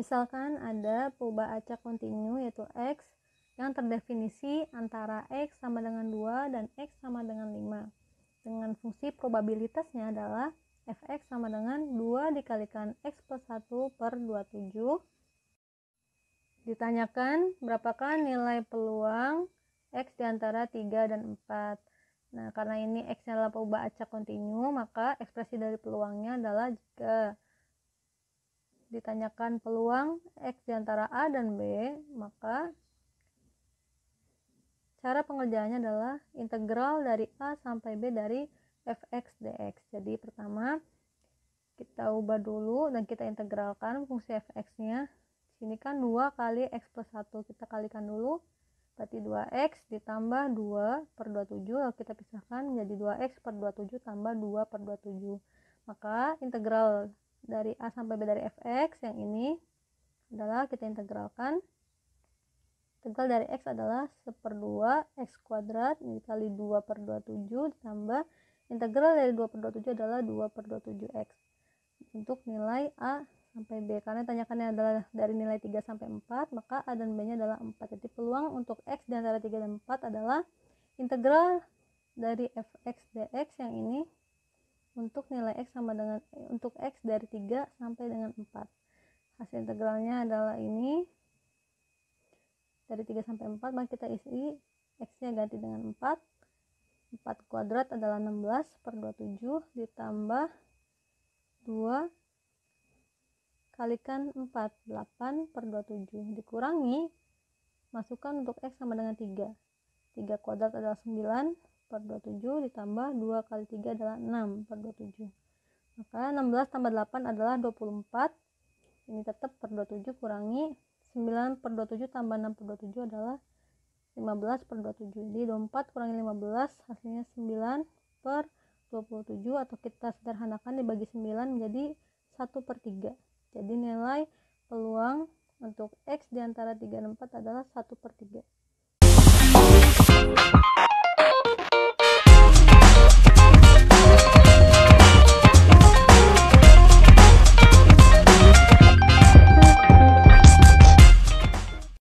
Misalkan ada perubahan acak kontinu yaitu X yang terdefinisi antara X sama dengan 2 dan X sama dengan 5. Dengan fungsi probabilitasnya adalah Fx sama dengan 2 dikalikan X plus 1 per 27. Ditanyakan berapakah nilai peluang X diantara 3 dan 4. Nah, karena ini X adalah perubahan acak kontinu, maka ekspresi dari peluangnya adalah jika ditanyakan peluang X diantara A dan B, maka cara pengerjaannya adalah integral dari A sampai B dari Fx dx. Jadi pertama kita ubah dulu dan kita integralkan fungsi Fx-nya. Sini kan 2 kali X plus 1, kita kalikan dulu. Berarti 2X ditambah 2 per 27, lalu kita pisahkan menjadi 2X per 27 tambah 2 per 27. Maka integral dari A sampai B dari Fx yang ini adalah kita integralkan. Integral dari X adalah 1/2 X kuadrat dikali 2 per 27 ditambah integral dari 2 per 27 adalah 2 per 27X. Untuk nilai A sampai B, karena tanyakannya adalah dari nilai 3 sampai 4, maka A dan B nya adalah 4. Jadi peluang untuk X di antara 3 dan 4 adalah integral dari Fx dx yang ini untuk nilai X sama dengan untuk X dari 3 sampai dengan 4. Hasil integralnya adalah ini dari 3 sampai 4, maka kita isi X nya ganti dengan 4. 4 kuadrat adalah 16 per 27 ditambah 2 kalikan 4, 8 per 27 dikurangi, masukkan untuk X sama dengan 3. 3 kuadrat adalah 9 per 27 ditambah 2 kali 3 adalah 6 per 27. Maka 16 tambah 8 adalah 24. Ini tetap per 27 kurangi 9 per 27 tambah 6 per 27 adalah 15 per 27. Jadi 24 kurangi 15 hasilnya 9 per 27, atau kita sederhanakan dibagi 9 menjadi 1 per 3. Jadi nilai peluang untuk X diantara 3 dan 4 adalah 1 per 3.